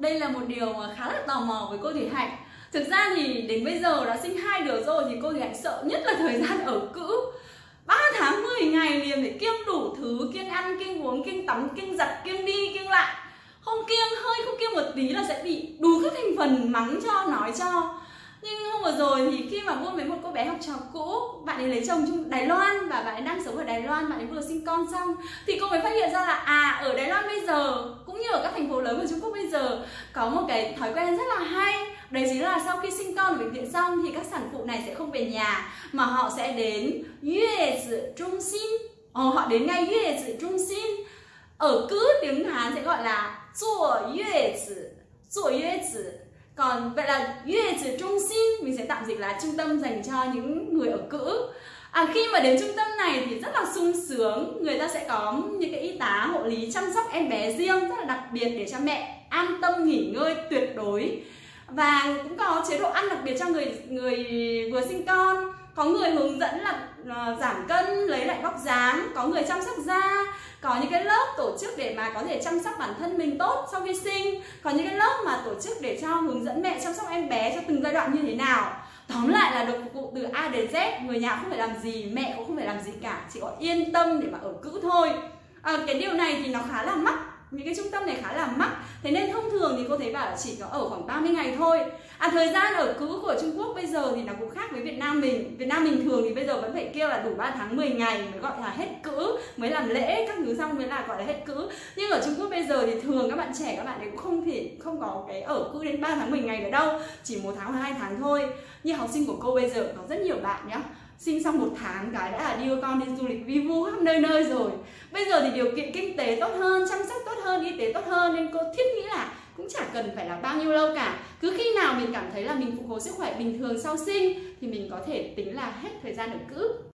đây là một điều mà khá là tò mò với cô Thủy Hạnh. Thực ra thì đến bây giờ đã sinh 2 đứa rồi thì cô Thủy Hạnh sợ nhất là thời gian ở cữ. 3 tháng 10 ngày liền phải kiêng đủ thứ, kiêng ăn, kiêng uống, kiêng tắm, kiêng giặt, kiêng đi, kiêng lại. Không kiêng hơi, không kiêng một tí là sẽ bị đủ các thành phần mắng cho, nói cho. Nhưng hôm vừa rồi thì khi mà buôn với một cô bé học trò cũ, bạn ấy lấy chồng trong Đài Loan và bạn ấy đang sống ở Đài Loan, bạn ấy vừa sinh con xong, thì cô mới phát hiện ra là ở Đài Loan bây giờ cũng như ở các thành phố lớn của Trung Quốc bây giờ có một cái thói quen rất là hay. Đấy chính là sau khi sinh con ở bệnh viện xong thì các sản phụ này sẽ không về nhà mà họ sẽ đến Yue Zi Trung Xin. Họ đến ngay Yue Zi Trung Xin. Ở cữ tiếng Hán sẽ gọi là Zuo Yue Zi, Zuo Yue Zi. Còn vậy là Yue Zi Trung Xin mình sẽ tạm dịch là trung tâm dành cho những người ở cữ. Khi mà đến trung tâm này thì rất là sung sướng, người ta sẽ có những cái y tá hộ lý chăm sóc em bé riêng rất là đặc biệt để cho mẹ an tâm nghỉ ngơi tuyệt đối. Và cũng có chế độ ăn đặc biệt cho người vừa sinh con. Có người hướng dẫn là giảm cân, lấy lại vóc dáng, có người chăm sóc da, có những cái lớp tổ chức để mà có thể chăm sóc bản thân mình tốt sau khi sinh, có những cái lớp mà tổ chức để cho hướng dẫn mẹ chăm sóc em bé cho từng giai đoạn như thế nào. Tóm lại là được phục vụ từ A đến Z, người nhà không phải làm gì, mẹ cũng không phải làm gì cả, chỉ có yên tâm để mà ở cữ thôi. Cái điều này thì nó khá là mắc, những cái trung tâm này khá là mắc. Thế nên thông thường thì cô thấy bảo là chỉ có ở khoảng 30 ngày thôi. Thời gian ở cữ của Trung Quốc bây giờ thì nó cũng khác với Việt Nam mình. Việt Nam mình thường thì bây giờ vẫn phải kêu là đủ 3 tháng 10 ngày mới gọi là hết cữ, mới làm lễ các thứ xong mới là gọi là hết cữ. Nhưng ở Trung Quốc bây giờ thì thường các bạn trẻ, các bạn ấy cũng không có cái ở cữ đến 3 tháng 10 ngày nữa đâu, chỉ 1 tháng hoặc 2 tháng thôi. Như học sinh của cô bây giờ có rất nhiều bạn nhá, sinh xong 1 tháng cái đã là đưa con đi du lịch vi vu khắp nơi nơi rồi. Bây giờ thì điều kiện kinh tế tốt hơn, chăm sóc tốt hơn, y tế tốt hơn, nên cô thiết nghĩ là cũng chả cần phải là bao nhiêu lâu cả. Cứ khi nào mình cảm thấy là mình phục hồi sức khỏe bình thường sau sinh thì mình có thể tính là hết thời gian ở cữ.